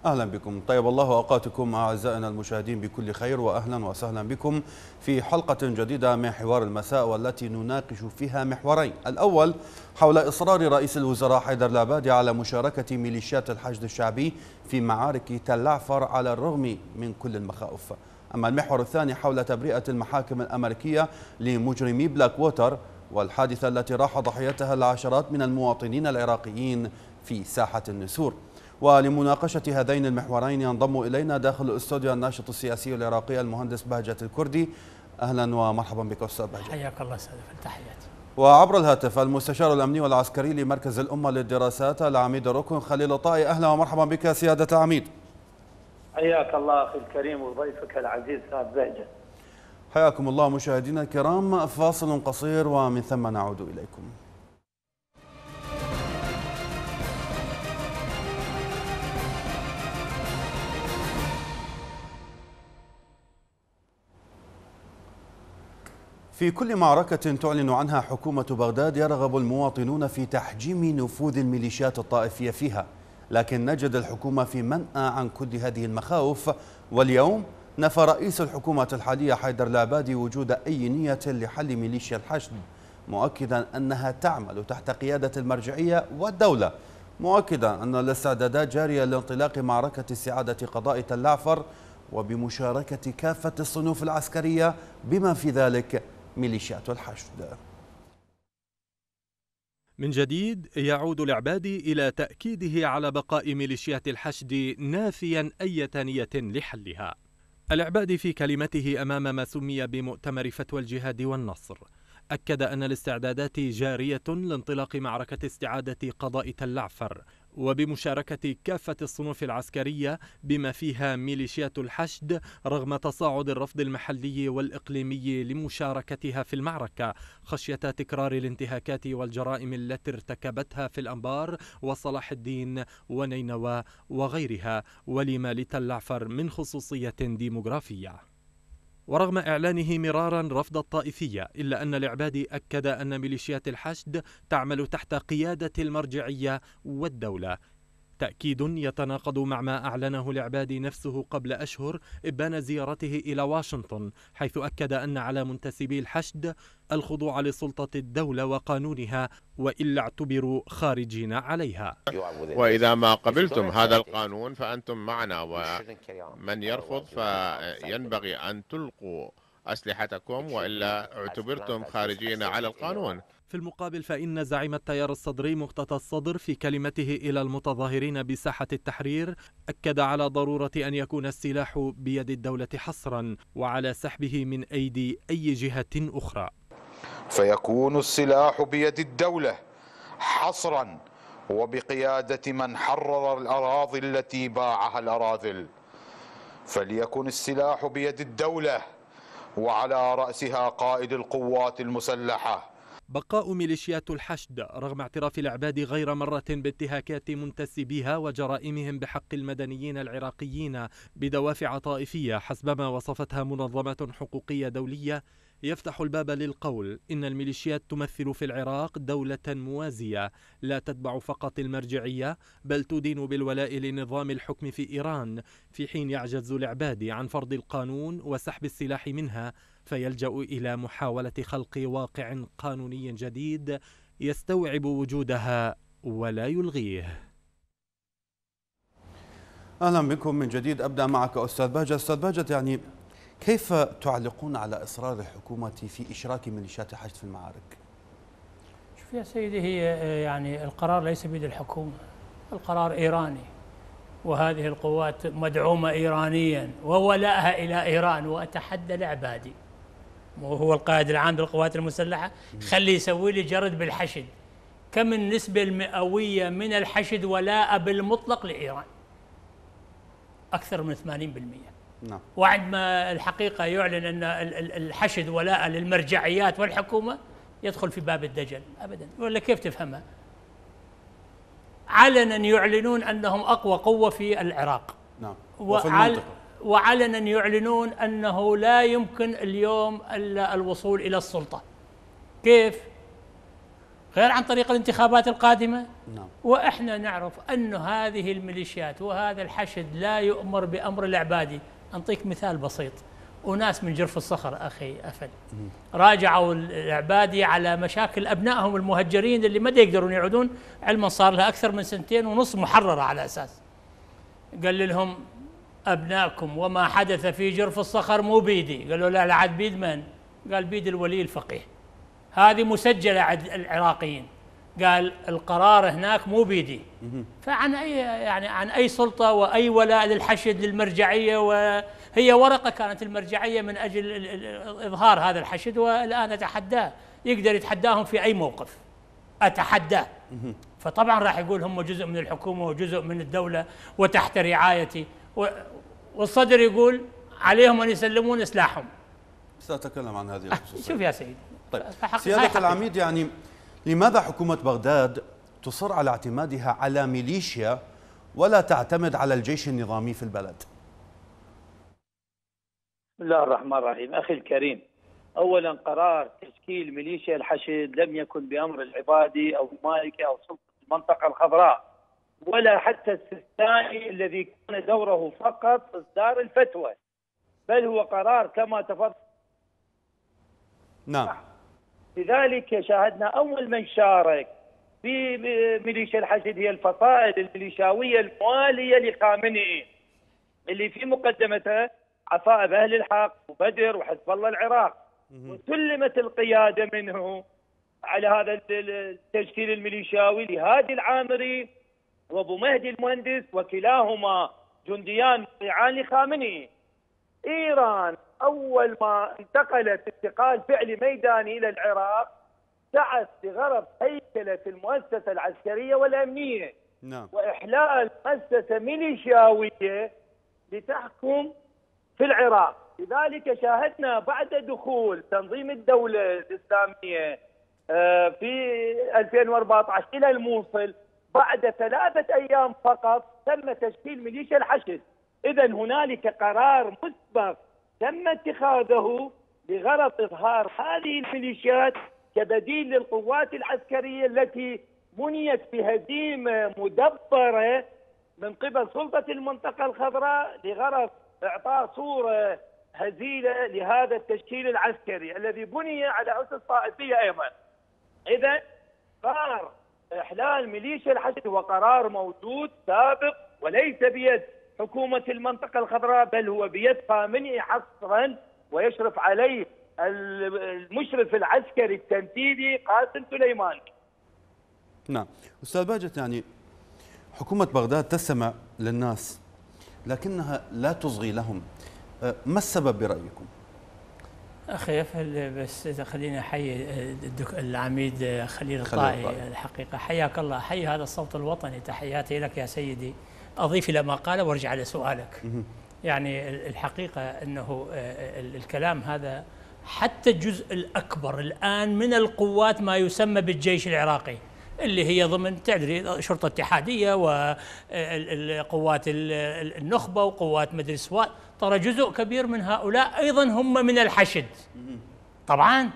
أهلا بكم. طيب الله أوقاتكم أعزائنا المشاهدين بكل خير، وأهلا وسهلا بكم في حلقة جديدة من حوار المساء، والتي نناقش فيها محورين. الأول حول إصرار رئيس الوزراء حيدر العبادي على مشاركة ميليشيات الحشد الشعبي في معارك تل عفر على الرغم من كل المخاوف. أما المحور الثاني حول تبرئة المحاكم الأمريكية لمجرمي بلاك ووتر والحادثة التي راح ضحيتها العشرات من المواطنين العراقيين في ساحة النسور. ولمناقشة هذين المحورين ينضم إلينا داخل الاستوديو الناشط السياسي العراقي المهندس بهجة الكردي. أهلا ومرحبا بك أستاذ بهجة. حياك الله أستاذ، تحياتي. وعبر الهاتف المستشار الأمني والعسكري لمركز الأمة للدراسات العميد ركن خليل طائي. أهلا ومرحبا بك سيادة العميد. حياك الله أخي الكريم وضيفك العزيز أستاذ بهجة. حياكم الله. مشاهدينا الكرام، فاصل قصير ومن ثم نعود إليكم. في كل معركة تعلن عنها حكومة بغداد يرغب المواطنون في تحجيم نفوذ الميليشيات الطائفية فيها، لكن نجد الحكومة في منأى عن كل هذه المخاوف. واليوم نفى رئيس الحكومة الحالية حيدر العبادي وجود أي نية لحل ميليشيا الحشد، مؤكدا أنها تعمل تحت قيادة المرجعية والدولة، مؤكدا أن الاستعدادات جارية لانطلاق معركة استعادة قضاء تل عفر وبمشاركة كافة الصنوف العسكرية بما في ذلك ميليشيات الحشد. من جديد يعود العبادي إلى تأكيده على بقاء ميليشيات الحشد، نافيا أي نية لحلها. العبادي في كلمته أمام ما سمي بمؤتمر فتوى الجهاد والنصر أكد أن الاستعدادات جارية لانطلاق معركة استعادة قضاء تل عفر وبمشاركة كافة الصنوف العسكرية بما فيها ميليشيات الحشد، رغم تصاعد الرفض المحلي والإقليمي لمشاركتها في المعركة خشية تكرار الانتهاكات والجرائم التي ارتكبتها في الأنبار وصلاح الدين ونينوى وغيرها، ولما لتل عفر من خصوصية ديموغرافية. ورغم إعلانه مرارا رفض الطائفية، إلا أن العبادي أكد أن ميليشيات الحشد تعمل تحت قيادة المرجعية والدولة، تأكيد يتناقض مع ما أعلنه العبادي نفسه قبل أشهر إبان زيارته إلى واشنطن، حيث أكد أن على منتسبي الحشد الخضوع لسلطة الدولة وقانونها، وإلا اعتبروا خارجين عليها. وإذا ما قبلتم هذا القانون فأنتم معنا، ومن يرفض فينبغي أن تلقوا أسلحتكم، وإلا اعتبرتم خارجين على القانون. في المقابل فإن زعيم التيار الصدري مقتدى الصدر في كلمته إلى المتظاهرين بساحة التحرير أكد على ضرورة أن يكون السلاح بيد الدولة حصرا وعلى سحبه من أيدي أي جهة أخرى. فيكون السلاح بيد الدولة حصرا وبقيادة من حرر الأراضي التي باعها الأراذل. فليكن السلاح بيد الدولة وعلى رأسها قائد القوات المسلحة. بقاء ميليشيات الحشد رغم اعتراف العبادي غير مرة بانتهاكات منتسبيها وجرائمهم بحق المدنيين العراقيين بدوافع طائفية حسبما وصفتها منظمات حقوقية دولية، يفتح الباب للقول إن الميليشيات تمثل في العراق دولة موازية لا تتبع فقط المرجعية، بل تدين بالولاء لنظام الحكم في إيران، في حين يعجز العبادي عن فرض القانون وسحب السلاح منها، فيلجأ إلى محاولة خلق واقع قانوني جديد يستوعب وجودها ولا يلغيه. أهلا بكم من جديد. أبدأ معك أستاذ بهجة. أستاذ بهجة، يعني كيف تعلقون على إصرار الحكومة في إشراك ميليشيات الحشد في المعارك؟ شوف يا سيدي، هي يعني القرار ليس بيد الحكومة، القرار إيراني، وهذه القوات مدعومة إيرانيا وولائها إلى إيران. وأتحدى العبادي وهو القائد العام للقوات المسلحة، خلي يسوي لي جرد بالحشد. كم النسبة المئوية من الحشد ولاء بالمطلق لإيران؟ أكثر من 80%. نعم. وعندما الحقيقة يعلن أن الحشد ولاء للمرجعيات والحكومة، يدخل في باب الدجل أبدا. ولا كيف تفهمها؟ علنا يعلنون أنهم أقوى قوة في العراق. نعم. وفي المنطقة. وعلنا يعلنون أنه لا يمكن اليوم الوصول إلى السلطة. كيف؟ غير عن طريق الانتخابات القادمة. نعم. وإحنا نعرف أن هذه الميليشيات وهذا الحشد لا يؤمر بأمر العبادي. أنطيك مثال بسيط، وناس من جرف الصخر أخي أفل راجعوا العبادي على مشاكل أبنائهم المهجرين اللي ما يقدرون يعودون، علما صار لها أكثر من 2.5 محررة على أساس. قال لهم أبنائكم وما حدث في جرف الصخر مو بيدي. قالوا لا عاد بيد من؟ قال بيد الولي الفقيه، هذه مسجلة عند العراقيين. قال القرار هناك مو بيدي. فعن أي يعني عن أي سلطة وأي ولاء للحشد للمرجعية، وهي ورقة كانت المرجعية من أجل إظهار هذا الحشد، والآن أتحداه، يقدر يتحداهم في أي موقف، أتحداه. فطبعا راح يقول هم جزء من الحكومة وجزء من الدولة وتحت رعايتي، والصدر يقول عليهم أن يسلمون سلاحهم. سأتكلم عن هذه الخصوصية. شوف يا سيدي. طيب سيادة العميد، يعني لماذا حكومة بغداد تصر على اعتمادها على ميليشيا ولا تعتمد على الجيش النظامي في البلد؟ بسم الله الرحمن الرحيم. أخي الكريم، أولا قرار تشكيل ميليشيا الحشد لم يكن بأمر العبادي أو المالكي أو سلطة المنطقة الخضراء، ولا حتى السيستاني الذي كان دوره فقط إصدار الفتوى، بل هو قرار كما تفضل. نعم. لذلك شاهدنا أول من شارك في ميليشيا الحشد هي الفصائل الميليشاوية الموالية لخامنئي، اللي في مقدمتها عصائب أهل الحق وبدر وحزب الله العراق، وسلمت القيادة منه على هذا التشكيل الميليشاوي لهادي العامري وابو مهدي المهندس، وكلاهما جنديان مطيعان لخامنئي. إيران أول ما انتقلت انتقال فعلي ميداني إلى العراق سعت لغرض هيكلة المؤسسة العسكرية والأمنية. نعم. وإحلال مؤسسة ميليشياوية لتحكم في العراق. لذلك شاهدنا بعد دخول تنظيم الدولة الإسلامية في 2014 إلى الموصل، بعد 3 أيام فقط تم تشكيل ميليشيا الحشد. إذن هنالك قرار مسبق تم اتخاذه لغرض إظهار هذه الميليشيات كبديل للقوات العسكرية التي بنيت بهزيمة مدبرة من قبل سلطة المنطقة الخضراء لغرض إعطاء صورة هزيلة لهذا التشكيل العسكري الذي بني على أسس طائفية أيضا. إذا قرار إحلال ميليشيا الحشد هو قرار موجود سابق وليس بيد حكومة المنطقة الخضراء، بل هو بيد خامنئي حصرا، ويشرف عليه المشرف العسكري التنفيذي قاسم سليماني. نعم. أستاذ باجت، يعني حكومة بغداد تستمع للناس لكنها لا تصغي لهم، ما السبب برأيكم؟ أخي بس إذا خليني أحيي العميد خليل الطائي. الحقيقة حياك الله، حي هذا الصوت الوطني، تحياتي لك يا سيدي. أضيف إلى ما قال وارجع لسؤالك. يعني الحقيقة أنه الكلام هذا حتى الجزء الأكبر الآن من القوات ما يسمى بالجيش العراقي، اللي هي ضمن تدري شرطة اتحادية وقوات النخبة وقوات مدري سواء، ترى جزء كبير من هؤلاء أيضا هم من الحشد طبعا.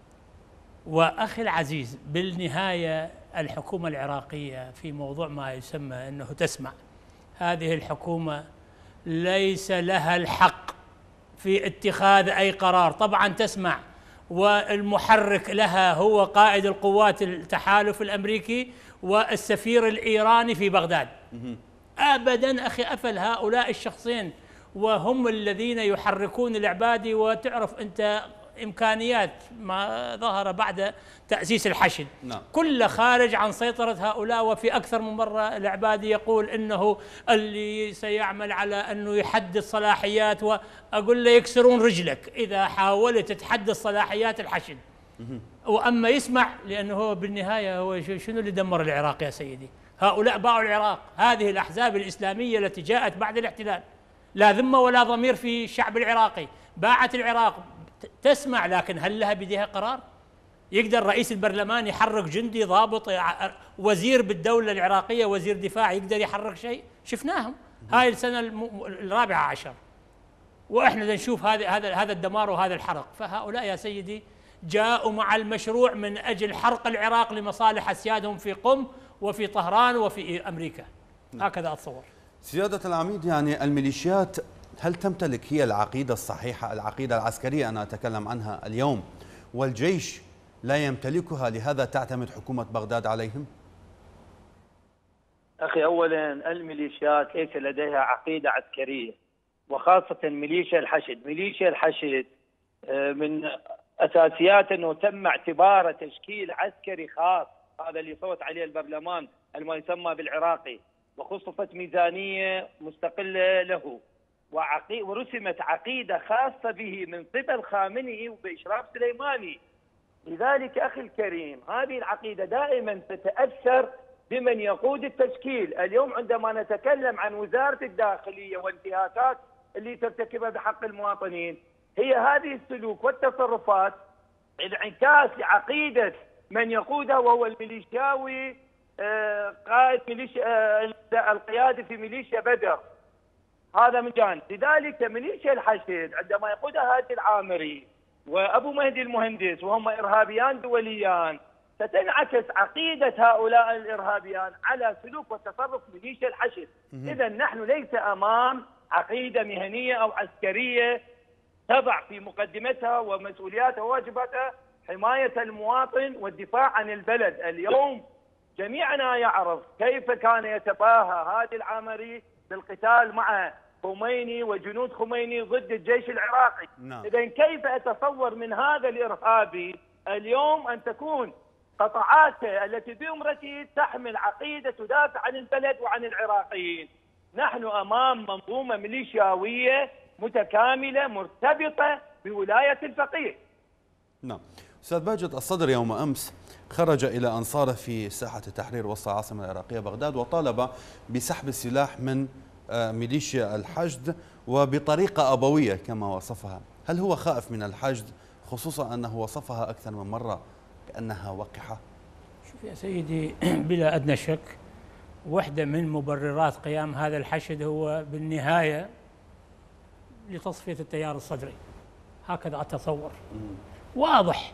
وأخي العزيز، بالنهاية الحكومة العراقية في موضوع ما يسمى أنه تسمع، هذه الحكومة ليس لها الحق في اتخاذ أي قرار. طبعا تسمع، والمحرك لها هو قائد القوات التحالف الأمريكي والسفير الإيراني في بغداد. أبدا أخي أفل، هؤلاء الشخصين وهم الذين يحركون العبادي. وتعرف أنت إمكانيات ما ظهر بعد تأسيس الحشد. نعم. كل خارج عن سيطرة هؤلاء. وفي أكثر من مرة العبادي يقول إنه اللي سيعمل على أنه يحدد صلاحيات، وأقول له يكسرون رجلك إذا حاولت تحدد صلاحيات الحشد. وأما يسمع، لأنه هو بالنهاية هو شنو اللي دمر العراق يا سيدي؟ هؤلاء باعوا العراق، هذه الأحزاب الإسلامية التي جاءت بعد الاحتلال لا ذمة ولا ضمير في الشعب العراقي، باعت العراق. تسمع، لكن هل لها بيدها قرار؟ يقدر رئيس البرلمان يحرك جندي ضابط، وزير بالدولة العراقية وزير دفاع يقدر يحرك شيء؟ شفناهم هاي السنة 14، وإحنا نشوف هذا الدمار وهذا الحرق. فهؤلاء يا سيدي جاءوا مع المشروع من أجل حرق العراق لمصالح أسيادهم في قم وفي طهران وفي أمريكا. هكذا أتصور. سيادة العميد، يعني الميليشيات هل تمتلك هي العقيدة الصحيحة، العقيدة العسكرية أنا أتكلم عنها اليوم، والجيش لا يمتلكها، لهذا تعتمد حكومة بغداد عليهم؟ أخي، أولا الميليشيات ليس لديها عقيدة عسكرية، وخاصة ميليشيا الحشد. ميليشيا الحشد من أساسيات أنه تم اعتباره تشكيل عسكري خاص، هذا اللي صوت عليه البرلمان ما يسمى بالعراقي، وخصصت ميزانية مستقلة له، ورسمت عقيدة خاصة به من قبل خامنئي وبإشراف سليماني. لذلك أخي الكريم، هذه العقيدة دائما تتأثر بمن يقود التشكيل. اليوم عندما نتكلم عن وزارة الداخلية والانتهاكات اللي ترتكبها بحق المواطنين، هي هذه السلوك والتصرفات انعكاس لعقيدة من يقودها، وهو الميليشياوي قائد ميليشيا القيادي في ميليشيا بدر. هذا من جانب. لذلك ميليشيا الحشد عندما يقودها هادي العامري وأبو مهدي المهندس، وهم إرهابيان دوليان، ستنعكس عقيدة هؤلاء الإرهابيان على سلوك وتصرف ميليشيا الحشد. إذا نحن ليس أمام عقيدة مهنية أو عسكرية تضع في مقدمتها ومسؤولياتها وواجباتها حماية المواطن والدفاع عن البلد. اليوم جميعنا يعرف كيف كان يتباهى هادي العامري بالقتال مع خميني وجنود خميني ضد الجيش العراقي. إذا كيف أتصور من هذا الإرهابي اليوم أن تكون قطاعاته التي بأمرته تحمل عقيدة تدافع عن البلد وعن العراقيين؟ نحن أمام منظومة ميليشياوية متكاملة مرتبطة بولاية الفقيه. نعم. أستاذ باجد، الصدر يوم أمس خرج إلى أنصاره في ساحة التحرير وسط العاصمة العراقية بغداد، وطالب بسحب السلاح من ميليشيا الحشد وبطريقة أبوية كما وصفها. هل هو خائف من الحشد، خصوصا أنه وصفها أكثر من مرة كأنها وقحة؟ شوف يا سيدي، بلا أدنى شك واحدة من مبررات قيام هذا الحشد هو بالنهاية لتصفية التيار الصدري، هكذا أتصور. واضح،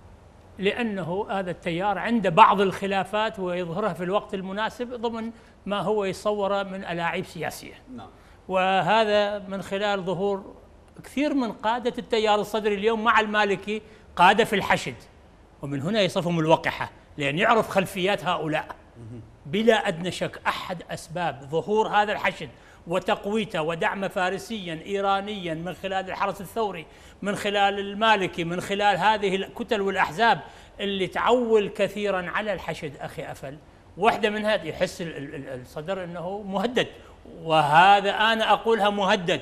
لأنه هذا التيار عنده بعض الخلافات ويظهرها في الوقت المناسب ضمن ما هو يصوره من ألاعيب سياسية. وهذا من خلال ظهور كثير من قادة التيار الصدري اليوم مع المالكي قادة في الحشد، ومن هنا يصفهم الوقحة، لأن يعرف خلفيات هؤلاء. بلا أدنى شك أحد أسباب ظهور هذا الحشد وتقويته ودعمه فارسيا إيرانيا من خلال الحرس الثوري، من خلال المالكي، من خلال هذه الكتل والأحزاب اللي تعول كثيرا على الحشد. أخي أفل، واحدة من هذه يحس الصدر أنه مهدد، وهذا أنا أقولها مهدد،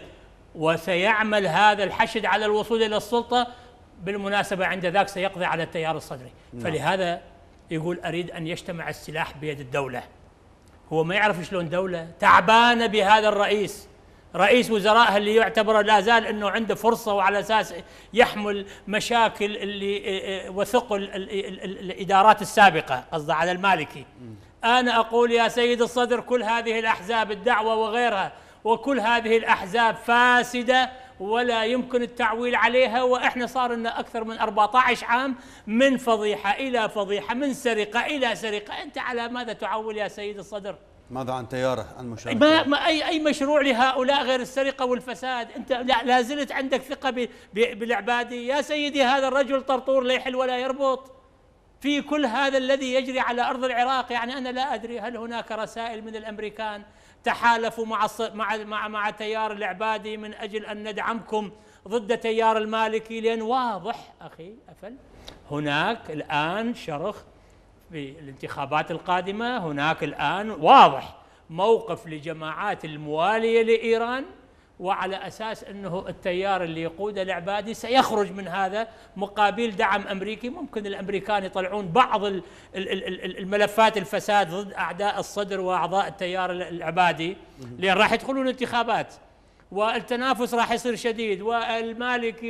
وسيعمل هذا الحشد على الوصول إلى السلطة. بالمناسبة عند ذاك سيقضي على التيار الصدري. فلهذا يقول أريد أن يجتمع السلاح بيد الدولة. هو ما يعرف شلون دولة تعبانة بهذا الرئيس، رئيس وزرائها اللي يعتبر لا زال أنه عنده فرصة، وعلى أساس يحمل مشاكل اللي وثقل الإدارات السابقة، قصد على المالكي. أنا أقول يا سيد الصدر، كل هذه الأحزاب الدعوة وغيرها، وكل هذه الأحزاب فاسدة ولا يمكن التعويل عليها، وإحنا صار لنا أكثر من 14 عام من فضيحة إلى فضيحة، من سرقة إلى سرقة. أنت على ماذا تعول يا سيد الصدر؟ ماذا عن تياره المشاركة؟ ما أي مشروع لهؤلاء غير السرقة والفساد؟ أنت لا زلت عندك ثقة بالعبادي؟ يا سيدي، هذا الرجل طرطور لا يحل ولا يربط في كل هذا الذي يجري على أرض العراق. يعني أنا لا أدري هل هناك رسائل من الأمريكان تحالفوا مع تيار العبادي من أجل أن ندعمكم ضد تيار المالكي؟ لأن واضح أخي أفل، هناك الآن شرخ في الانتخابات القادمة، هناك الآن واضح موقف لجماعات الموالية لإيران، وعلى أساس أنه التيار اللي يقوده العبادي سيخرج من هذا مقابل دعم أمريكي. ممكن الأمريكان يطلعون بعض الملفات الفساد ضد أعداء الصدر وأعضاء التيار العبادي، لأن راح يدخلون انتخابات والتنافس راح يصير شديد، والمالكي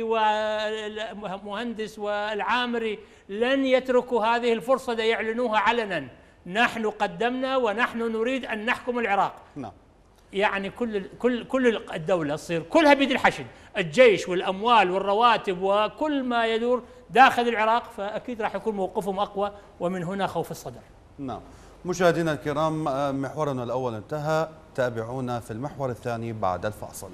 والمهندس والعامري لن يتركوا هذه الفرصة ليعلنوها علنا. نحن قدمنا ونحن نريد أن نحكم العراق. نعم. يعني كل الدولة تصير كلها بيد الحشد، الجيش والأموال والرواتب وكل ما يدور داخل العراق، فأكيد راح يكون موقفهم أقوى، ومن هنا خوف الصدر. نعم. مشاهدينا الكرام، محورنا الأول انتهى، تابعونا في المحور الثاني بعد الفاصل.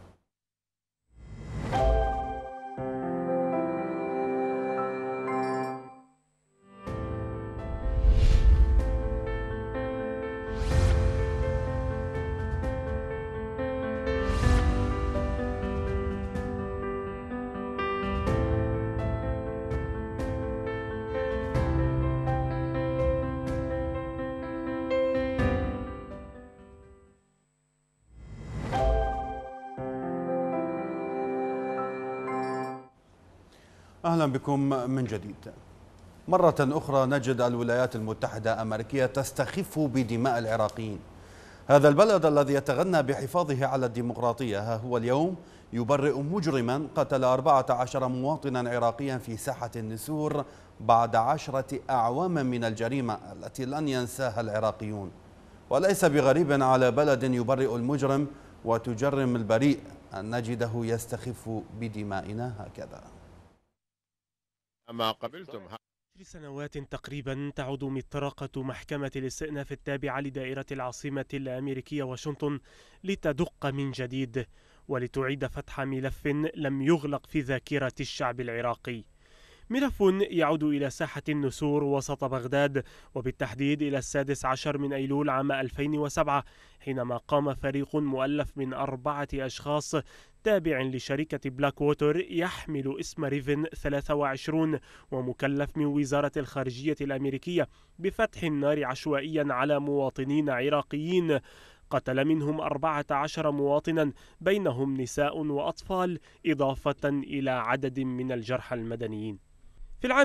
أهلا بكم من جديد. مرة أخرى نجد الولايات المتحدة الأمريكية تستخف بدماء العراقيين. هذا البلد الذي يتغنى بحفاظه على الديمقراطية ها هو اليوم يبرئ مجرما قتل 14 مواطنا عراقيا في ساحة النسور بعد 10 أعوام من الجريمة التي لن ينساها العراقيون. وليس بغريب على بلد يبرئ المجرم وتجرم البريء أن نجده يستخف بدمائنا هكذا. أما قبلتم 10 سنوات تقريبا تعود مطرقة محكمة الاستئناف التابعة لدائرة العاصمة الأمريكية واشنطن لتدق من جديد ولتعيد فتح ملف لم يغلق في ذاكرة الشعب العراقي. ملف يعود إلى ساحة النسور وسط بغداد، وبالتحديد إلى 16 من أيلول عام 2007 حينما قام فريق مؤلف من 4 أشخاص تابع لشركة بلاك ووتر يحمل اسم ريفن 23 ومكلف من وزارة الخارجية الأمريكية بفتح النار عشوائيا على مواطنين عراقيين قتل منهم 14 مواطنا بينهم نساء وأطفال، إضافة إلى عدد من الجرحى المدنيين. في العام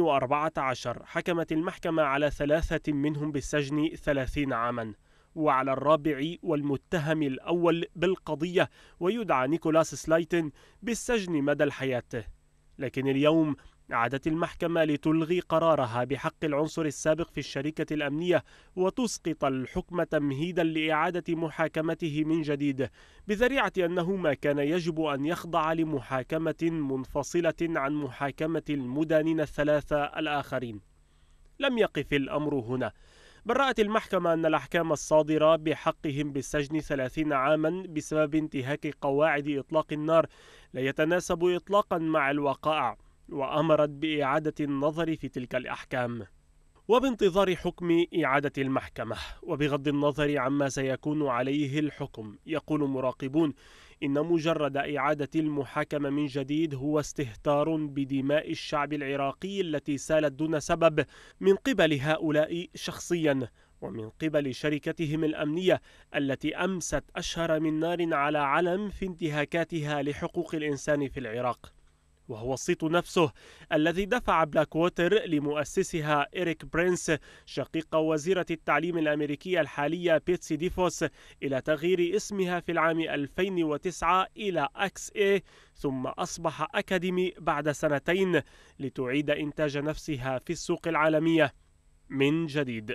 2014 حكمت المحكمة على 3 منهم بالسجن 30 عاما، وعلى الرابع والمتهم الأول بالقضية ويدعى نيكولاس سلايتن بالسجن مدى الحياة. لكن اليوم عادت المحكمة لتلغي قرارها بحق العنصر السابق في الشركة الأمنية وتسقط الحكم تمهيدا لإعادة محاكمته من جديد بذريعة أنه ما كان يجب أن يخضع لمحاكمة منفصلة عن محاكمة المدانين الثلاثة الآخرين. لم يقف الأمر هنا، بل رأت المحكمة أن الأحكام الصادرة بحقهم بالسجن 30 عاما بسبب انتهاك قواعد إطلاق النار لا يتناسب إطلاقا مع الوقائع، وأمرت بإعادة النظر في تلك الأحكام. وبانتظار حكم إعادة المحكمة وبغض النظر عما سيكون عليه الحكم، يقول مراقبون إن مجرد إعادة المحاكمة من جديد هو استهتار بدماء الشعب العراقي التي سالت دون سبب من قبل هؤلاء شخصيا ومن قبل شركتهم الأمنية التي أمست أشهر من نار على علم في انتهاكاتها لحقوق الإنسان في العراق. وهو الصيت نفسه الذي دفع بلاك ووتر لمؤسسها إريك برينس شقيق وزيرة التعليم الأمريكية الحالية بيتسي ديفوس إلى تغيير اسمها في العام 2009 إلى أكس إيه ثم أصبح أكاديمي بعد 2 سنين لتعيد إنتاج نفسها في السوق العالمية من جديد.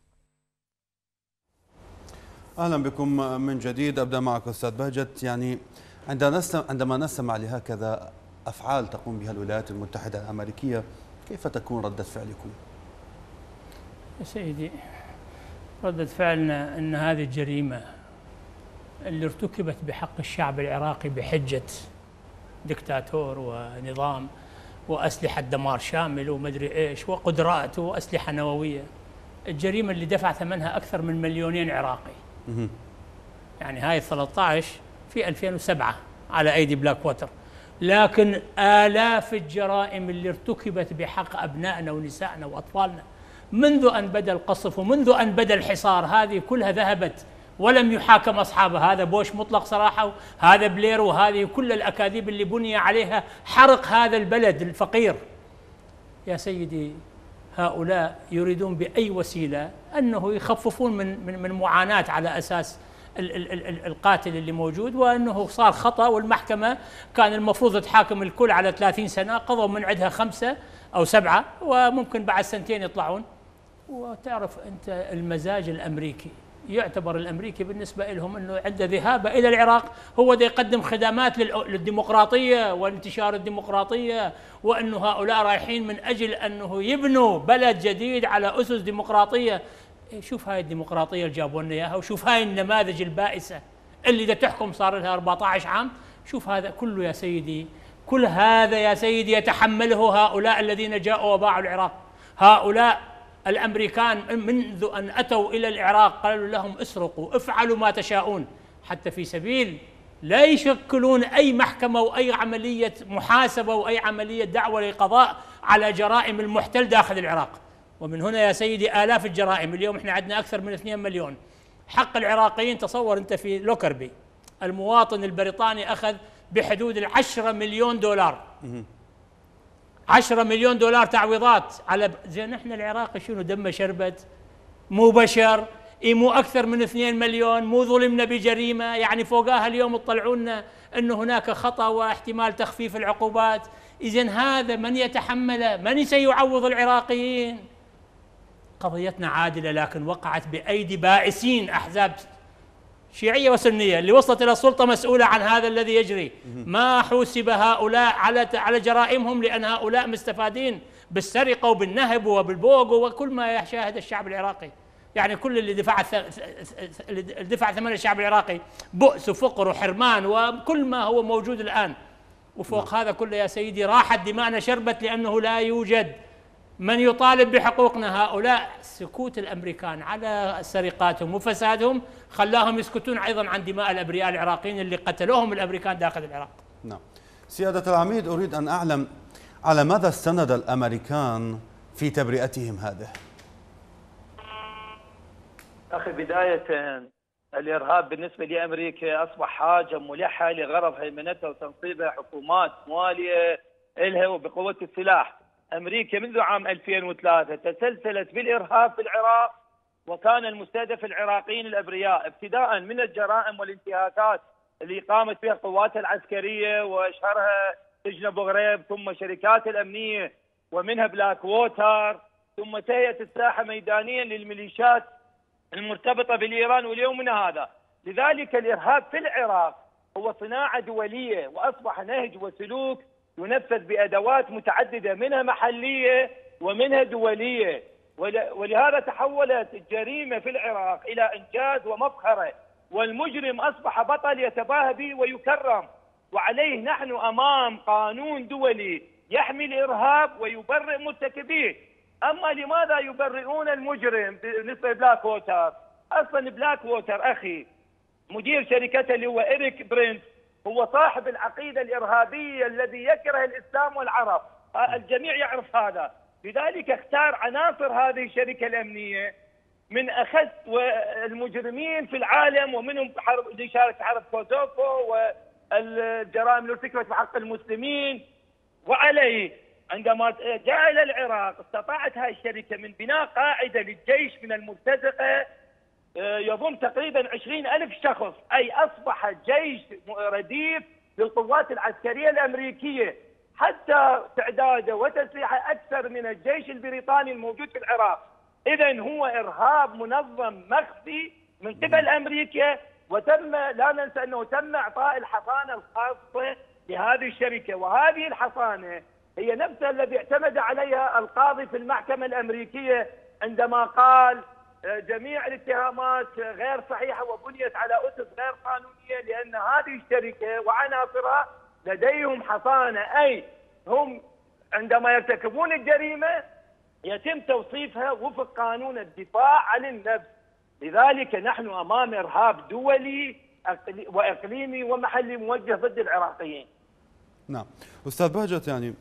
أهلا بكم من جديد. أبدأ معك أستاذ بهجت. يعني عندما نستمع لهكذا أفعال تقوم بها الولايات المتحدة الأمريكية، كيف تكون ردة فعلكم؟ يا سيدي، ردة فعلنا أن هذه الجريمة اللي ارتكبت بحق الشعب العراقي بحجة دكتاتور ونظام وأسلحة دمار شامل ومدري إيش وقدرات وأسلحة نووية، الجريمة اللي دفع ثمنها أكثر من 2 مليون عراقي. يعني هاي 13 في 2007 على أيدي بلاك ووتر، لكن آلاف الجرائم اللي ارتكبت بحق أبنائنا ونسائنا وأطفالنا منذ أن بدأ القصف ومنذ أن بدأ الحصار، هذه كلها ذهبت ولم يحاكم أصحابها. هذا بوش مطلق صراحة، وهذا بلير، وهذه كل الأكاذيب اللي بني عليها حرق هذا البلد الفقير. يا سيدي، هؤلاء يريدون بأي وسيلة أنه يخففون من معاناة على أساس القاتل اللي موجود، وأنه صار خطأ، والمحكمة كان المفروض تحاكم الكل على 30 سنة، قضوا من عندها 5 أو 7 وممكن بعد 2 سنين يطلعون. وتعرف أنت المزاج الأمريكي يعتبر الأمريكي بالنسبة لهم أنه عنده ذهاب إلى العراق هو دا يقدم خدمات للديمقراطية وانتشار الديمقراطية، وأنه هؤلاء رايحين من أجل أنه يبنوا بلد جديد على أسس ديمقراطية. شوف هاي الديمقراطية اللي جابوا لنا إياها، وشوف هاي النماذج البائسة اللي دا تحكم صار لها 14 عام. شوف هذا كله يا سيدي، كل هذا يا سيدي يتحمله هؤلاء الذين جاءوا وباعوا العراق. هؤلاء الأمريكان منذ أن أتوا إلى العراق قالوا لهم اسرقوا، افعلوا ما تشاءون، حتى في سبيل لا يشكلون أي محكمة وأي عملية محاسبة وأي عملية دعوة للقضاء على جرائم المحتل داخل العراق. ومن هنا يا سيدي آلاف الجرائم. اليوم احنا عندنا أكثر من 2 مليون حق العراقيين. تصور أنت في لوكربي المواطن البريطاني أخذ بحدود 10 مليون دولار، 10 مليون دولار تعويضات على زين. احنا العراقي شنو دمه شربت؟ مو بشر، مو اكثر من 2 مليون، مو ظلمنا بجريمه. يعني فوقاها اليوم تطلعونا انه هناك خطا واحتمال تخفيف العقوبات. اذا هذا من يتحمله؟ من سيعوض العراقيين؟ قضيتنا عادله لكن وقعت بايدي بائسين، احزاب شيعية وسنية اللي وصلت إلى السلطة مسؤولة عن هذا الذي يجري. ما حوسب هؤلاء على جرائمهم، لأن هؤلاء مستفادين بالسرقة وبالنهب وبالبوغ وكل ما يشاهد الشعب العراقي. يعني كل اللي دفع ثمن الشعب العراقي بؤس وفقر وحرمان وكل ما هو موجود الآن. وفوق هذا كله يا سيدي راحت دماءنا شربت، لأنه لا يوجد من يطالب بحقوقنا. هؤلاء سكوت الأمريكان على سرقاتهم وفسادهم خلاهم يسكتون أيضا عن دماء الأبرياء العراقيين اللي قتلوهم الأمريكان داخل العراق. نعم سيادة العميد، أريد أن أعلم على ماذا استند الأمريكان في تبرئتهم هذه؟ أخي بداية الإرهاب بالنسبة لأمريكا أصبح حاجة ملحة لغرض هيمنتها وتنصيبها حكومات موالية إلها وبقوة السلاح. أمريكا منذ عام 2003 تسلسلت بالإرهاب في العراق، وكان المستهدف العراقيين الأبرياء، ابتداء من الجرائم والانتهاكات اللي قامت بها القوات العسكرية وأشهرها سجن أبو غريب، ثم شركات الأمنية ومنها بلاك ووتر، ثم تهيئة الساحة ميدانيا للميليشيات المرتبطة بالإيران واليومنا هذا. لذلك الإرهاب في العراق هو صناعة دولية، وأصبح نهج وسلوك ينفذ بأدوات متعددة منها محلية ومنها دولية. ولهذا تحولت الجريمة في العراق إلى إنجاز ومفخرة، والمجرم أصبح بطل يتباهى به ويكرم، وعليه نحن أمام قانون دولي يحمي الإرهاب ويبرئ مرتكبيه. أما لماذا يبرئون المجرم بالنسبة لبلاك ووتر؟ أصلا بلاك ووتر أخي مدير شركته اللي هو إريك برينت هو صاحب العقيدة الإرهابية الذي يكره الإسلام والعرب، الجميع يعرف هذا. لذلك اختار عناصر هذه الشركة الأمنية من أخذ المجرمين في العالم، ومنهم اللي شارك في حرب كوزوفو والجرائم اللي ارتكبت بحق المسلمين. وعليه عندما جاء إلى العراق استطاعت هذه الشركة من بناء قاعدة للجيش من المرتزقة يضم تقريبا 20,000 شخص، أي أصبح جيش رديف للقوات العسكرية الأمريكية، حتى تعداده وتسليحه أكثر من الجيش البريطاني الموجود في العراق. إذن هو إرهاب منظم مخفي من قبل أمريكا، وتم لا ننسى أنه تم إعطاء الحصانة الخاصة لهذه الشركة، وهذه الحصانة هي نفسها الذي اعتمد عليها القاضي في المحكمة الأمريكية عندما قال جميع الاتهامات غير صحيحة وبنيت على أسس غير قانونية، لأن هذه الشركة وعناصرها لديهم حصانة، أي هم عندما يرتكبون الجريمة يتم توصيفها وفق قانون الدفاع عن النفس. لذلك نحن أمام إرهاب دولي وإقليمي ومحلي موجه ضد العراقيين. نعم أستاذ بهجت، يعني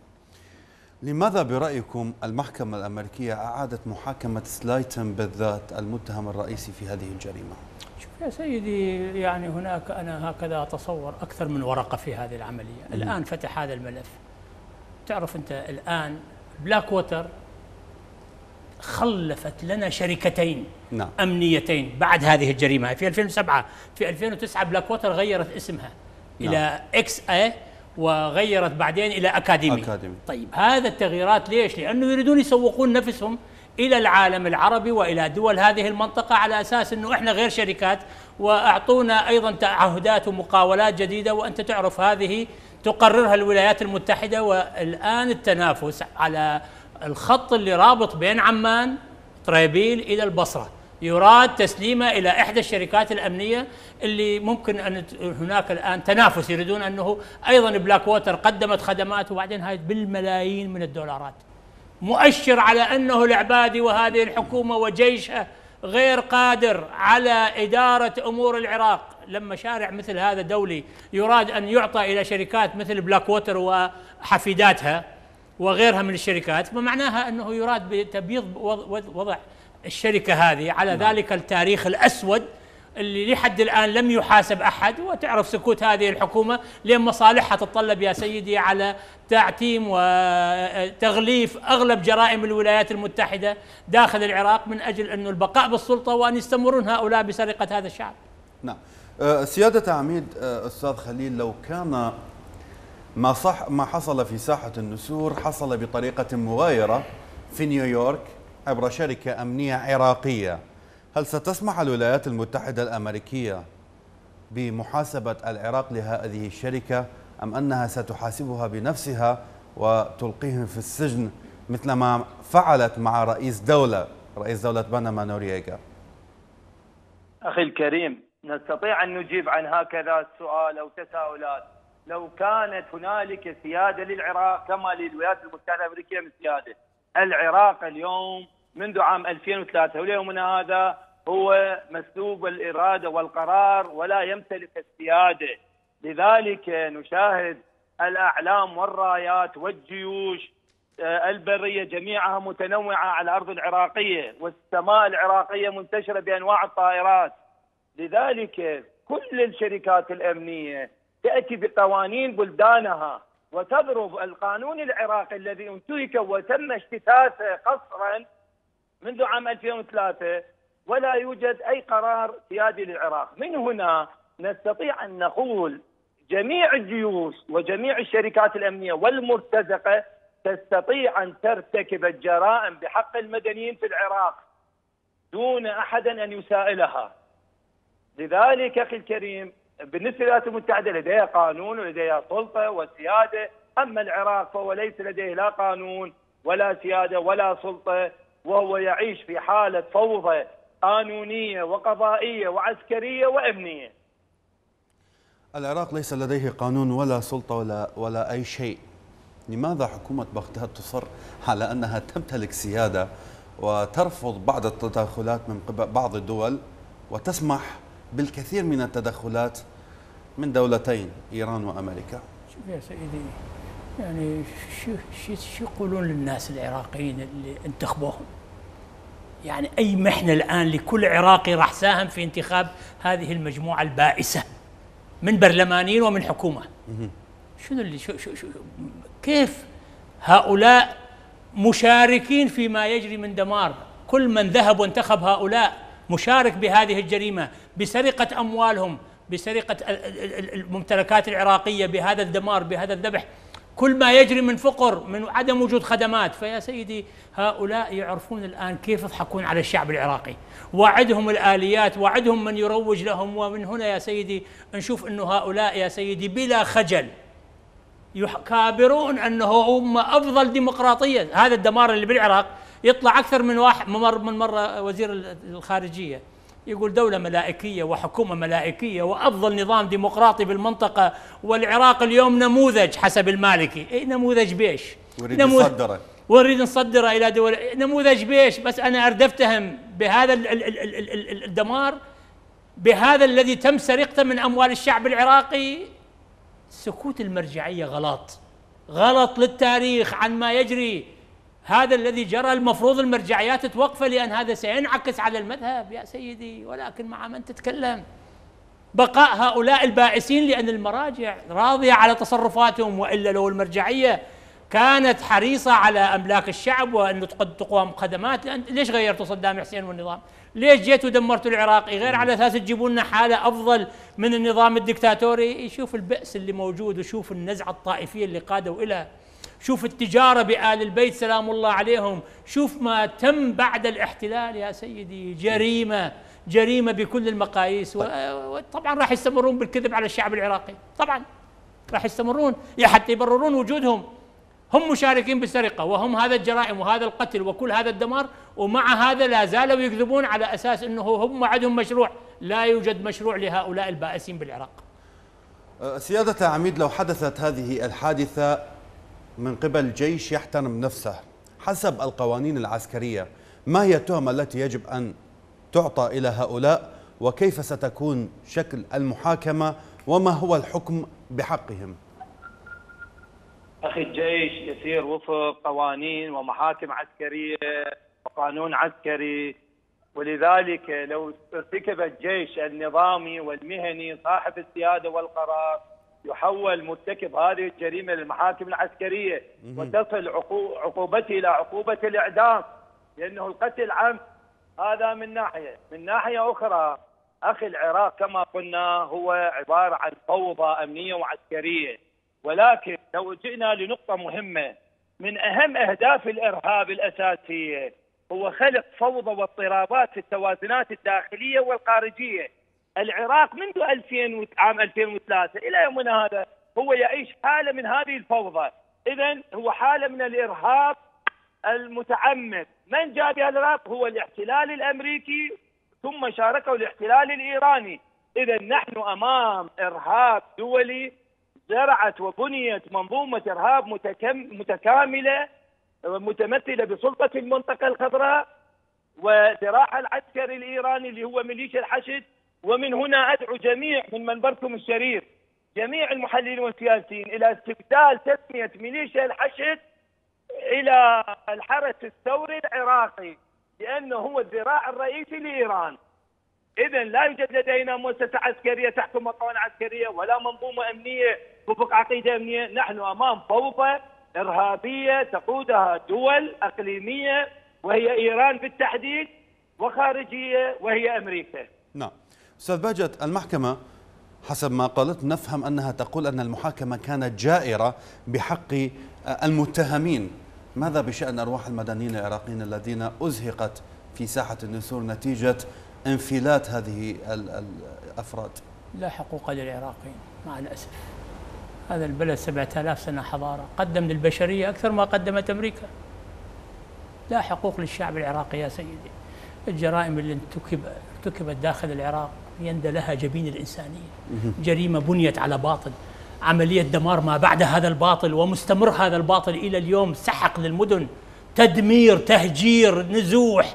لماذا برأيكم المحكمة الأمريكية أعادت محاكمة سلايتن بالذات المتهم الرئيسي في هذه الجريمة؟ شوف يا سيدي، يعني هناك أنا هكذا أتصور أكثر من ورقة في هذه العملية. الآن فتح هذا الملف. تعرف أنت الآن بلاك ووتر خلفت لنا شركتين نعم. أمنيتين بعد هذه الجريمة في 2007. في 2009 بلاك ووتر غيرت اسمها نعم. إلى XA، وغيرت بعدين إلى أكاديمي. أكاديمي. طيب هذا التغييرات ليش؟ لأنه يريدون يسوقون نفسهم إلى العالم العربي وإلى دول هذه المنطقة على أساس أنه إحنا غير شركات، وأعطونا أيضا تعهدات ومقاولات جديدة، وأنت تعرف هذه تقررها الولايات المتحدة. والآن التنافس على الخط اللي رابط بين عمان طريبيل إلى البصرة يراد تسليمه إلى إحدى الشركات الأمنية اللي ممكن أن هناك الآن تنافس، يريدون أنه أيضا بلاك ووتر قدمت خدمات وبعدين هاي بالملايين من الدولارات، مؤشر على أنه العبادي وهذه الحكومة وجيشها غير قادر على إدارة أمور العراق. لما شارع مثل هذا دولي يراد أن يعطى إلى شركات مثل بلاك ووتر وحفيداتها وغيرها من الشركات، فمعناها أنه يراد بتبييض وضع الشركة هذه على ذلك التاريخ الأسود اللي لحد الآن لم يحاسب أحد. وتعرف سكوت هذه الحكومة لأن مصالحها تتطلب يا سيدي على تعتيم وتغليف أغلب جرائم الولايات المتحدة داخل العراق من أجل أنه البقاء بالسلطة وأن يستمرون هؤلاء بسرقة هذا الشعب. نعم سيادة عميد، أستاذ خليل، لو كان ما حصل في ساحة النسور حصل بطريقة مغايرة في نيويورك عبر شركة أمنية عراقية، هل ستسمح الولايات المتحدة الأمريكية بمحاسبة العراق لهذه الشركة أم أنها ستحاسبها بنفسها وتلقيهم في السجن مثل ما فعلت مع رئيس دولة بنما نورييغا؟ أخي الكريم، نستطيع أن نجيب عن هكذا السؤال أو تساؤلات. لو كانت هنالك سيادة للعراق كما للولايات المتحدة الأمريكية من سيادة، العراق اليوم منذ عام 2003 وليومنا هذا هو مسلوب الإرادة والقرار ولا يمتلك السيادة. لذلك نشاهد الأعلام والرايات والجيوش البرية جميعها متنوعة على الأرض العراقية، والسماء العراقية منتشرة بأنواع الطائرات. لذلك كل الشركات الأمنية تأتي بقوانين بلدانها وتضرب القانون العراقي الذي انتهك وتم اجتثاثه قسرا منذ عام 2003 ولا يوجد أي قرار سيادي للعراق. من هنا نستطيع أن نقول جميع الجيوش وجميع الشركات الأمنية والمرتزقة تستطيع أن ترتكب الجرائم بحق المدنيين في العراق دون أحد أن يسائلها. لذلك أخي الكريم، بالنسبة للولايات المتحدة لديها قانون ولديها سلطة وسيادة، أما العراق فهو ليس لديه لا قانون ولا سيادة ولا سلطة، وهو يعيش في حالة فوضى قانونية وقضائية وعسكرية وأمنية. العراق ليس لديه قانون ولا سلطة ولا أي شيء. لماذا حكومة بغداد تصر على أنها تمتلك سيادة وترفض بعض التدخلات من قبل بعض الدول وتسمح بالكثير من التدخلات من دولتين إيران وأمريكا؟ شوف يا سيدي، يعني شو يقولون للناس العراقيين اللي انتخبوهم؟ يعني أي محنة الآن لكل عراقي راح ساهم في انتخاب هذه المجموعة البائسة من برلمانيين ومن حكومة. شنو اللي كيف هؤلاء مشاركين فيما يجري من دمار؟ كل من ذهب وانتخب هؤلاء مشارك بهذه الجريمة، بسرقة أموالهم، بسرقة الممتلكات العراقية، بهذا الدمار، بهذا الذبح، كل ما يجري من فقر، من عدم وجود خدمات. فيا سيدي هؤلاء يعرفون الآن كيف يضحكون على الشعب العراقي، وعدهم الآليات، وعدهم من يروج لهم. ومن هنا يا سيدي نشوف أنه هؤلاء يا سيدي بلا خجل يكابرون أنه هم أفضل ديمقراطية. هذا الدمار اللي بالعراق يطلع أكثر من مرة وزير الخارجية يقول دولة ملائكية وحكومة ملائكية وأفضل نظام ديمقراطي بالمنطقة، والعراق اليوم نموذج حسب المالكي. إيه نموذج بيش؟ ونريد نصدره إلى دول. نموذج بيش؟ بس أنا أردفتهم بهذا الدمار، بهذا الذي تم سرقته من أموال الشعب العراقي. سكوت المرجعية غلط للتاريخ عن ما يجري. هذا الذي جرى المفروض المرجعيات توقفه، لأن هذا سينعكس على المذهب يا سيدي. ولكن مع من تتكلم؟ بقاء هؤلاء البائسين لأن المراجع راضية على تصرفاتهم. وإلا لو المرجعية كانت حريصة على أملاك الشعب وأن تقوم خدمات، ليش غيرتوا صدام حسين والنظام؟ ليش جيتوا دمرتوا العراقي؟ غير على أساس تجيبوا لنا حالة أفضل من النظام الدكتاتوري. يشوف البأس اللي موجود وشوف النزعة الطائفية اللي قادوا إلى شوف التجارة بآل البيت سلام الله عليهم، شوف ما تم بعد الاحتلال يا سيدي، جريمة بكل المقاييس. وطبعا راح يستمرون بالكذب على الشعب العراقي، طبعا راح يستمرون حتى يبررون وجودهم. هم مشاركين بالسرقة وهم هذا الجرائم وهذا القتل وكل هذا الدمار، ومع هذا لا زالوا يكذبون على أساس أنه هم عندهم مشروع. لا يوجد مشروع لهؤلاء البائسين بالعراق. سيادة العميد، لو حدثت هذه الحادثة من قبل جيش يحترم نفسه حسب القوانين العسكرية، ما هي التهمة التي يجب أن تعطى إلى هؤلاء، وكيف ستكون شكل المحاكمة، وما هو الحكم بحقهم؟ أخي، الجيش يسير وفق قوانين ومحاكم عسكرية وقانون عسكري، ولذلك لو ارتكب الجيش النظامي والمهني صاحب السيادة والقرار يحول مرتكب هذه الجريمة للمحاكم العسكرية وتصل عقوبته إلى عقوبة الإعدام، لأنه القتل عمد. هذا من ناحية. من ناحية أخرى أخي، العراق كما قلنا هو عبارة عن فوضى أمنية وعسكرية، ولكن لو جئنا لنقطة مهمة، من أهم أهداف الإرهاب الأساسية هو خلق فوضى واضطرابات في التوازنات الداخلية والخارجية. العراق منذ عام 2003 إلى يومنا هذا هو يعيش حالة من هذه الفوضى. إذن هو حالة من الإرهاب المتعمد. من جاء بها الإرهاب هو الاحتلال الأمريكي، ثم شاركه الاحتلال الإيراني. إذن نحن أمام إرهاب دولي زرعت وبنيت منظومة إرهاب متكاملة متمثلة بسلطة المنطقة الخضراء وذراع العسكري الإيراني اللي هو ميليشيا الحشد. ومن هنا أدعو جميع من منبركم الشريف جميع المحللين والسياسيين إلى استبدال تسمية ميليشيا الحشد إلى الحرس الثوري العراقي، لأنه هو الذراع الرئيسي لإيران. إذن لا يوجد لدينا مؤسسة عسكرية تحكم قوانين عسكرية ولا منظومة أمنية وفق عقيدة أمنية. نحن أمام فوضى إرهابية تقودها دول أقليمية وهي إيران بالتحديد، وخارجية وهي أمريكا. نعم أستاذ باجت، المحكمة حسب ما قالت نفهم أنها تقول أن المحاكمة كانت جائرة بحق المتهمين. ماذا بشأن أرواح المدنيين العراقيين الذين أزهقت في ساحة النسور نتيجة انفلات هذه الأفراد؟ لا حقوق للعراقيين مع الأسف. هذا البلد 7000 سنة حضارة، قدم للبشرية أكثر ما قدمت أمريكا. لا حقوق للشعب العراقي يا سيدي. الجرائم اللي ارتكبت داخل العراق يندى لها جبين الإنسانية. جريمة بنيت على باطل، عملية دمار ما بعد هذا الباطل، ومستمر هذا الباطل إلى اليوم. سحق للمدن، تدمير، تهجير، نزوح،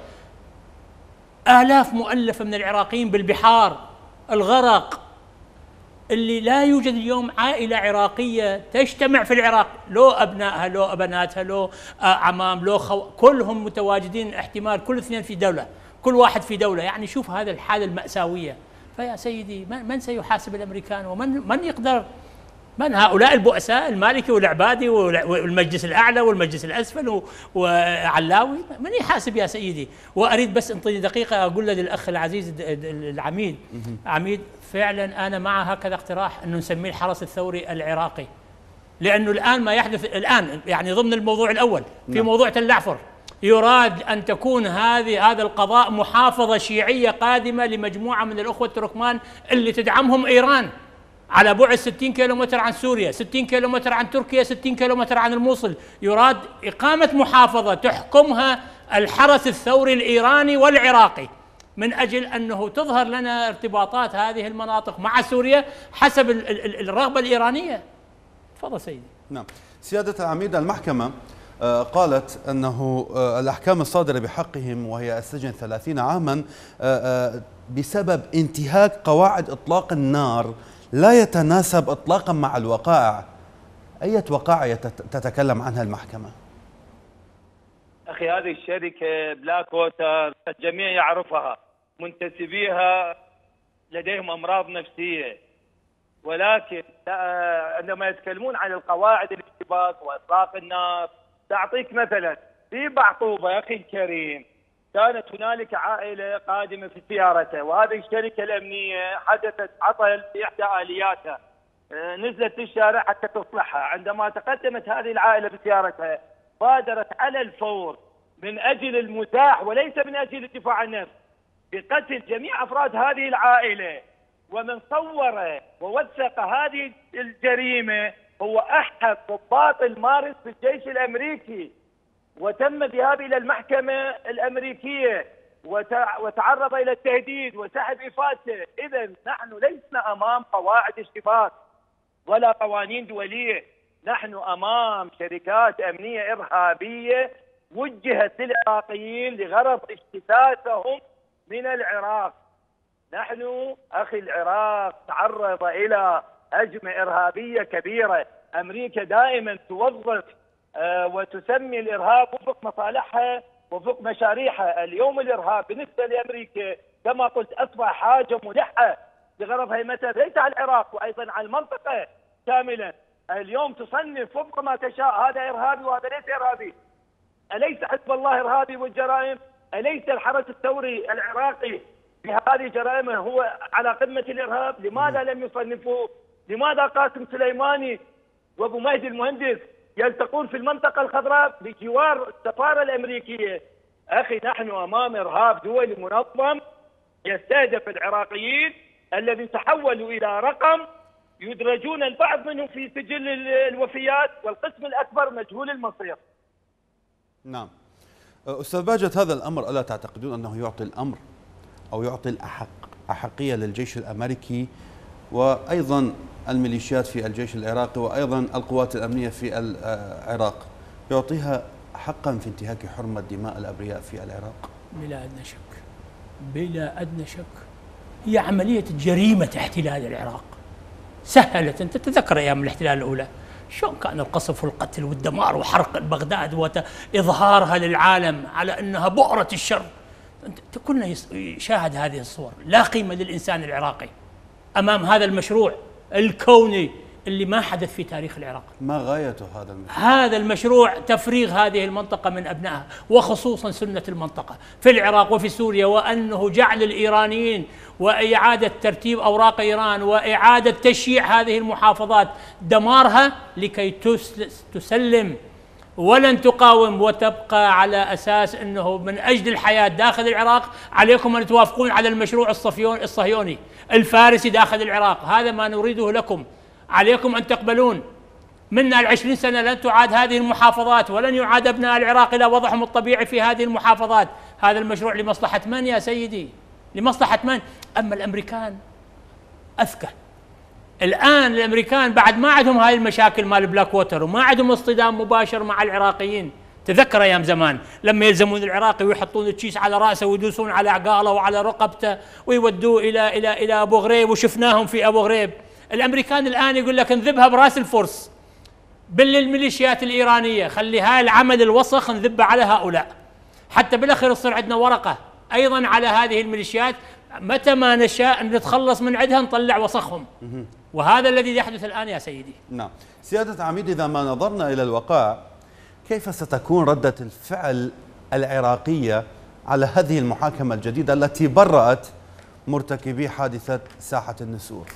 آلاف مؤلفة من العراقيين بالبحار، الغرق، اللي لا يوجد اليوم عائلة عراقية تجتمع في العراق، لو أبنائها لو أبناتها لو عمام لو كلهم متواجدين، احتمال كل اثنين في دولة، كل واحد في دولة. يعني شوف هذا الحالة المأساوية. فيا سيدي من سيحاسب الأمريكان؟ ومن يقدر؟ من هؤلاء البؤساء؟ المالكي والعبادي والمجلس الأعلى والمجلس الأسفل وعلاوي؟ من يحاسب يا سيدي؟ وأريد بس انطيني دقيقة أقول للأخ العزيز العميد، عميد فعلا أنا مع هكذا اقتراح أنه نسميه الحرس الثوري العراقي، لأنه الآن ما يحدث الآن يعني ضمن الموضوع الأول في موضوع تل أعفر يراد أن تكون هذا القضاء محافظة شيعية قادمة لمجموعة من الأخوة التركمان اللي تدعمهم إيران، على بعد 60 كيلومتر عن سوريا، 60 كيلومتر عن تركيا، 60 كيلومتر عن الموصل. يراد إقامة محافظة تحكمها الحرس الثوري الإيراني والعراقي، من أجل أنه تظهر لنا ارتباطات هذه المناطق مع سوريا حسب الرغبة الإيرانية. تفضل سيدي. نعم سيادة العميد، المحكمة قالت أنه الأحكام الصادرة بحقهم وهي السجن 30 عاما بسبب انتهاك قواعد إطلاق النار لا يتناسب إطلاقا مع الوقائع. أي وقائع تتكلم عنها المحكمة؟ أخي، هذه الشركة بلاك ووتر الجميع يعرفها، منتسبيها لديهم أمراض نفسية، ولكن عندما يتكلمون عن القواعد الاقتباس وإطلاق النار، تعطيك مثلا في بعطوبة أخي الكريم كانت هنالك عائلة قادمة في سيارته، وهذه الشركة الأمنية حدثت عطل في إحدى آلياتها، نزلت للشارع حتى تصلحها. عندما تقدمت هذه العائلة بسيارتها بادرت على الفور من أجل المزاح وليس من أجل الدفاع عن النفس بقتل جميع أفراد هذه العائلة. ومن صور ووثق هذه الجريمة هو أحد ضباط المارس في الجيش الأمريكي، وتم ذهابه إلى المحكمة الأمريكية وتعرض إلى التهديد وسحب إفادته. إذا نحن لسنا أمام قواعد اشتباك ولا قوانين دولية، نحن أمام شركات أمنية إرهابية وجهت للعراقيين لغرض اجتثاثهم من العراق. نحن أخي العراق تعرض إلى هجمة إرهابية كبيرة. أمريكا دائما توظف وتسمي الإرهاب وفق مصالحها وفق مشاريعها. اليوم الإرهاب بالنسبة لأمريكا كما قلت أصبح حاجة ملحة لغرض هيمنتها ليس على العراق وأيضا على المنطقة كاملا. اليوم تصنف وفق ما تشاء، هذا إرهابي وهذا ليس إرهابي. أليس حزب الله إرهابي والجرائم؟ أليس الحرس الثوري العراقي بهذه جرائمه هو على قمة الإرهاب؟ لماذا لم يصنفوه؟ لماذا قاسم سليماني وابو مهدي المهندس يلتقون في المنطقة الخضراء بجوار السفارة الأمريكية؟ أخي نحن أمام إرهاب دولي منظم يستهدف العراقيين الذين تحولوا إلى رقم يدرجون البعض منهم في سجل الوفيات والقسم الأكبر مجهول المصير. نعم أستاذ باجت، هذا الأمر ألا تعتقدون أنه يعطي الأمر أو يعطي أحقية للجيش الأمريكي وأيضا الميليشيات في الجيش العراقي وأيضا القوات الأمنية في العراق، يعطيها حقا في انتهاك حرمة دماء الأبرياء في العراق؟ بلا أدنى شك، بلا أدنى شك. هي عملية جريمة احتلال العراق سهلت. أنت تتذكر أيام الاحتلال الأولى شلون كان القصف والقتل والدمار وحرق بغداد وإظهارها للعالم على أنها بؤرة الشر. كنا يشاهد هذه الصور. لا قيمة للإنسان العراقي أمام هذا المشروع الكوني اللي ما حدث في تاريخ العراق. ما غايته هذا المشروع؟ هذا المشروع تفريغ هذه المنطقة من أبنائها، وخصوصا سنة المنطقة في العراق وفي سوريا، وأنه جعل الإيرانيين وإعادة ترتيب أوراق إيران وإعادة تشييع هذه المحافظات، دمارها لكي تسلم ولن تقاوم وتبقى على أساس أنه من أجل الحياة داخل العراق عليكم أن توافقون على المشروع الصهيوني الفارسي داخل العراق. هذا ما نريده لكم، عليكم أن تقبلون منا 20 سنة لن تعاد هذه المحافظات ولن يعاد أبناء العراق إلى وضعهم الطبيعي في هذه المحافظات. هذا المشروع لمصلحة من يا سيدي؟ لمصلحة من؟ أما الأمريكان أذكى. الآن الأمريكان بعد ما عندهم هاي المشاكل مال بلاك ووتر وما عندهم اصطدام مباشر مع العراقيين. تذكر أيام زمان لما يلزمون العراقي ويحطون الكيس على رأسه ويدوسون على عقاله وعلى رقبته ويودوه إلى أبو غريب، وشفناهم في أبو غريب. الأمريكان الآن يقول لك نذبها برأس الفرس بالميليشيات الإيرانية، خلي هاي العمل الوسخ نذبه على هؤلاء، حتى بالأخير يصير عندنا ورقة أيضا على هذه الميليشيات متى ما نشاء أن نتخلص من عندها نطلع وسخهم. وهذا الذي يحدث الآن يا سيدي. نعم سيادة عميد، إذا ما نظرنا إلى الواقع كيف ستكون ردة الفعل العراقية على هذه المحاكمة الجديدة التي برأت مرتكبي حادثة ساحة النسور؟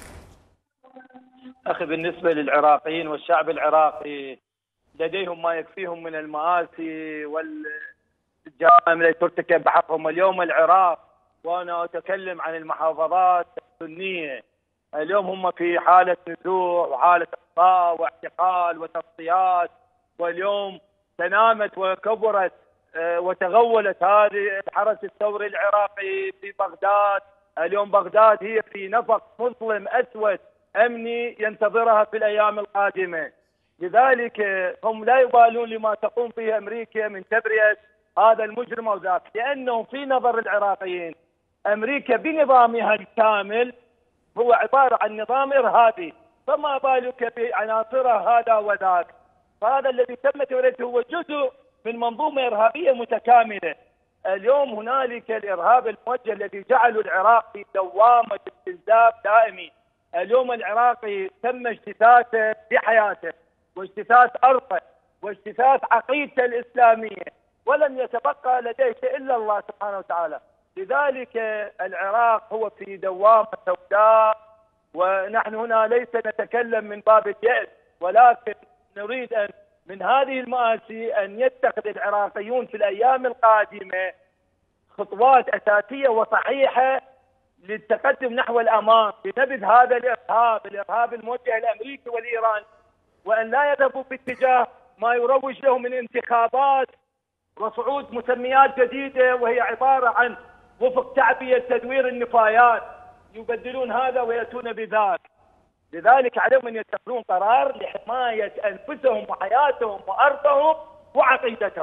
أخي بالنسبة للعراقيين والشعب العراقي لديهم ما يكفيهم من المآسي والجرائم التي ترتكب بحقهم. اليوم العراق، وأنا أتكلم عن المحافظات السنية، اليوم هم في حالة نزوع وحالة إقصاء واعتقال وتصفيات. واليوم تنامت وكبرت وتغولت هذه الحرس الثوري العراقي في بغداد. اليوم بغداد هي في نفق مظلم أسود أمني ينتظرها في الأيام القادمة. لذلك هم لا يبالون لما تقوم به أمريكا من تبرئة هذا المجرم وذاك، لأنه في نظر العراقيين أمريكا بنظامها الكامل هو عبارة عن نظام إرهابي، فما بالك بعناصره هذا وذاك. فهذا الذي تم توريته هو جزء من منظومة إرهابية متكاملة. اليوم هنالك الإرهاب الموجه الذي جعل العراق في دوامة استنزاف دائمي. اليوم العراقي تم اجتثاثه بحياته واجتثاث أرضه واجتثاث عقيدته الإسلامية، ولم يتبقى لديه إلا الله سبحانه وتعالى. لذلك العراق هو في دوامة سوداء ونحن هنا ليس نتكلم من باب اليأس، ولكن نريد أن من هذه المآسي أن يتخذ العراقيون في الأيام القادمة خطوات أساسية وصحيحة للتقدم نحو الأمام بنبذ هذا الإرهاب الموجه الأمريكي والإيراني، وأن لا يذهبوا باتجاه ما يروج له من انتخابات وصعود مسميات جديدة وهي عبارة عن وفق تعبئة تدوير النفايات، يبدلون هذا ويأتون بذاك. لذلك عليهم أن يتخذون قرار لحماية أنفسهم وحياتهم وأرضهم وعقيدتهم.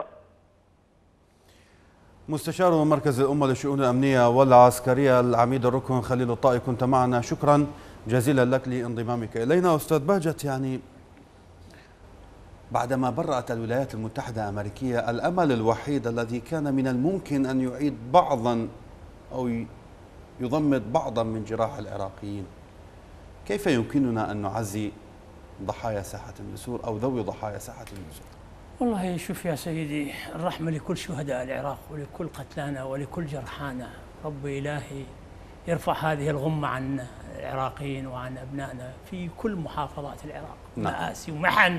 مستشار مركز الأمة للشؤون الأمنية والعسكرية العميد الركن خليل الطائي، كنت معنا، شكرا جزيلا لك لانضمامك إلينا. أستاذ بهجت، يعني بعدما برأت الولايات المتحدة الأمريكية الأمل الوحيد الذي كان من الممكن أن يعيد بعضا أو يضمد بعضا من جراح العراقيين، كيف يمكننا أن نعزي ضحايا ساحة النسور أو ذوي ضحايا ساحة النسور؟ والله شوف يا سيدي، الرحمة لكل شهداء العراق ولكل قتلانا ولكل جرحانا. رب إلهي يرفع هذه الغمة عن العراقيين وعن أبنائنا في كل محافظات العراق. مآسي ومحن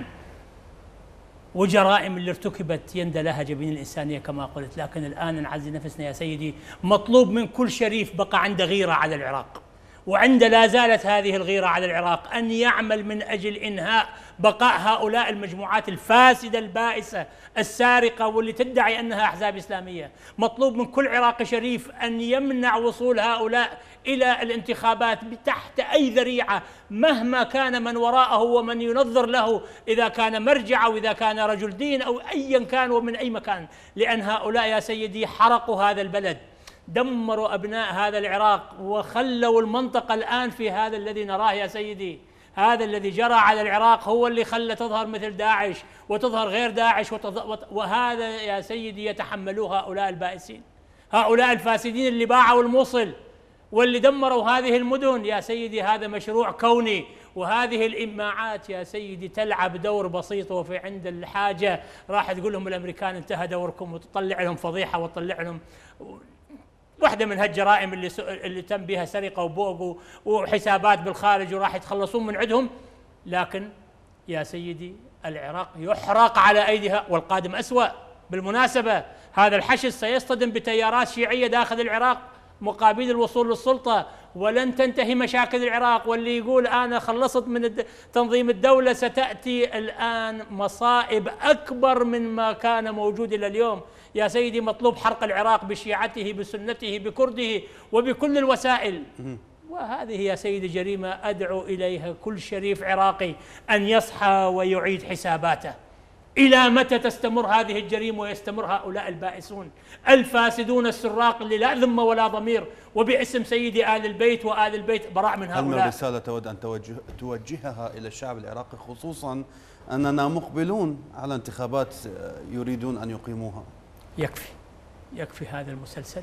وجرائم اللي ارتكبت يندى لها جبين الإنسانية كما قلت، لكن الآن نعزي نفسنا يا سيدي. مطلوب من كل شريف بقى عنده غيرة على العراق، وعند لا زالت هذه الغيرة على العراق، أن يعمل من أجل إنهاء بقاء هؤلاء المجموعات الفاسدة البائسة السارقة واللي تدعي أنها أحزاب إسلامية. مطلوب من كل عراقي شريف أن يمنع وصول هؤلاء إلى الانتخابات تحت أي ذريعة، مهما كان من وراءه ومن ينظر له، إذا كان مرجع أو إذا كان رجل دين أو أيا كان ومن أي مكان، لأن هؤلاء يا سيدي حرقوا هذا البلد، دمروا أبناء هذا العراق وخلوا المنطقة الآن في هذا الذي نراه يا سيدي. هذا الذي جرى على العراق هو اللي خلى تظهر مثل داعش وتظهر غير داعش، وهذا يا سيدي يتحملوه هؤلاء البائسين، هؤلاء الفاسدين اللي باعوا الموصل واللي دمروا هذه المدن يا سيدي. هذا مشروع كوني، وهذه الإماعات يا سيدي تلعب دور بسيط، وفي عند الحاجة راح تقول لهم الأمريكان انتهى دوركم، وتطلع لهم فضيحة وتطلع لهم واحدة من هالجرائم اللي تم بها سرقة وبوق وحسابات بالخارج، وراح يتخلصون من عندهم. لكن يا سيدي العراق يحرق على أيديها، والقادم أسوأ. بالمناسبة هذا الحشد سيصطدم بتيارات شيعية داخل العراق مقابل الوصول للسلطة، ولن تنتهي مشاكل العراق. واللي يقول أنا خلصت من تنظيم الدولة، ستأتي الآن مصائب أكبر من ما كان موجود إلى اليوم يا سيدي. مطلوب حرق العراق بشيعته بسنته بكرده وبكل الوسائل، وهذه يا سيدي جريمة أدعو إليها كل شريف عراقي أن يصحى ويعيد حساباته. إلى متى تستمر هذه الجريمة ويستمر هؤلاء البائسون الفاسدون السراق اللي لا ذمة ولا ضمير، وباسم سيدي آل البيت وآل البيت براء من هؤلاء؟ هل من رسالة تود أن توجهها إلى الشعب العراقي، خصوصا أننا مقبلون على انتخابات يريدون أن يقيموها؟ يكفي هذا المسلسل،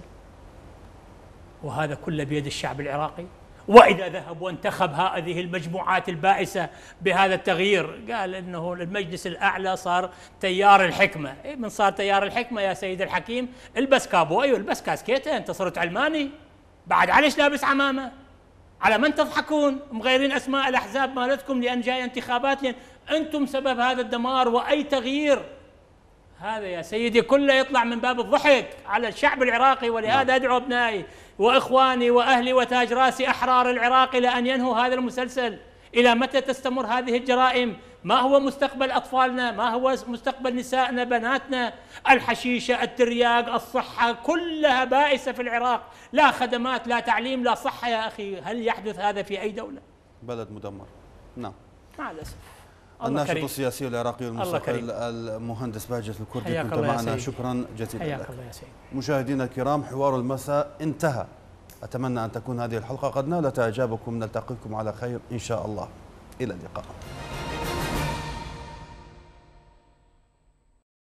وهذا كله بيد الشعب العراقي. وإذا ذهب وانتخب هذه المجموعات البائسة بهذا التغيير، قال إنه المجلس الأعلى صار تيار الحكمة. من صار تيار الحكمة يا سيد الحكيم؟ البس كابوي والبس كاسكيته، أنت صرت علماني بعد، عليش لابس عمامة؟ على من تضحكون؟ مغيرين أسماء الأحزاب مالتكم لأن جاي انتخابات، لأن أنتم سبب هذا الدمار وأي تغيير. هذا يا سيدي كله يطلع من باب الضحك على الشعب العراقي. ولهذا أدعو أبنائي وإخواني وأهلي وتاج راسي أحرار العراق إلى أن ينهوا هذا المسلسل. إلى متى تستمر هذه الجرائم؟ ما هو مستقبل أطفالنا؟ ما هو مستقبل نسائنا بناتنا؟ الحشيشة، الترياق، الصحة، كلها بائسة في العراق، لا خدمات لا تعليم لا صحة يا أخي. هل يحدث هذا في أي دولة؟ بلد مدمر. نعم مع الأسف. الناشط السياسي العراقي المستقل المهندس بهجت الكردي، كنت معنا، شكرا جزيلا لك. مشاهدينا الكرام، حوار المساء انتهى. أتمنى أن تكون هذه الحلقة قد نالت إعجابكم. نلتقيكم على خير إن شاء الله. إلى اللقاء.